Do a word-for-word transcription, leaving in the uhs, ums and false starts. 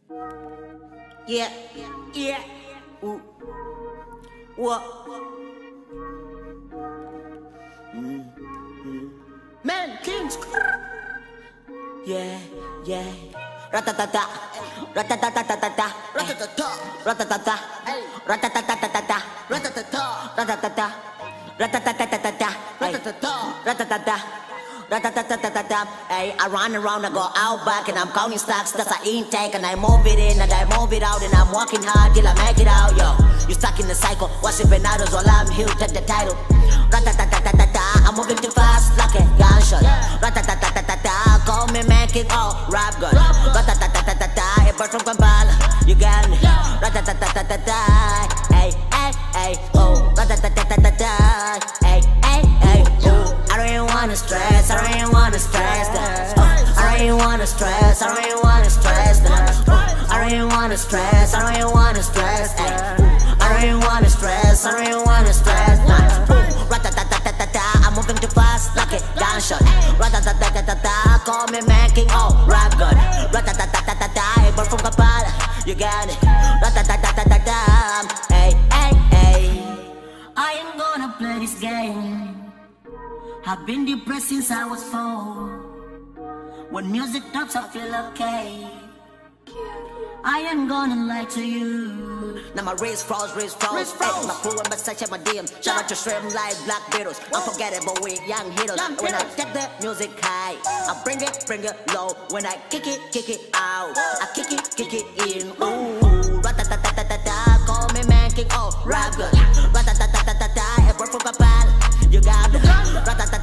Yeah, yeah. Ooh. What? Mm-hmm. Manking. Yeah, yeah. Ratatata, ratatata, ratatata, ratatata, ratatata, ratatata, ratatata, ratatata, ratatata, ratatata. Ratatatatata, hey, I run around, I go out back, and I'm counting stocks, that's an intake, and I move it in, and I move it out, and I'm working hard till I make it out, yo. You stuck in the cycle, watching bananas while I'm here, take the title. Ratatatatata, I'm moving too fast, like a gunshot. Ratatatatata, call me Manking, oh, rap gun. Ratatatatata, a bird from Kampala, you got me. Ratatatatata, hey, hey, hey, oh, ratatatatata, hey, hey, hey, oh. I don't even wanna stress, I don't even wanna stress that. I don't even wanna stress, I don't even wanna stress that. I don't even wanna stress, I don't even wanna stress that. I don't even wanna stress, I don't even wanna stress that. Ratatatatata, I'm moving too fast like a gunshot. Ratatatatata, call me Manking, oh, rap gun. Ratatatatata, a bird from Kampala, you got it. Ratatatatata, hey, hey, hey. I am gonna play this game. I've been depressed since I was four. When music drops, I feel okay. I ain't gonna lie to you. Now my wrist froze, wrist froze. Hey, my crew and my search at my D M. Shout out to Shrimp like Black Beatles. Unforgettable with young heroes. When I take the music high, I bring it, bring it low. When I kick it, kick it out. I kick it, kick it in. Ooh, ratatatatata, call me Manking, oh, rap good. Ratatatatata, a bird from Kampala, you got me. Ratatatatata.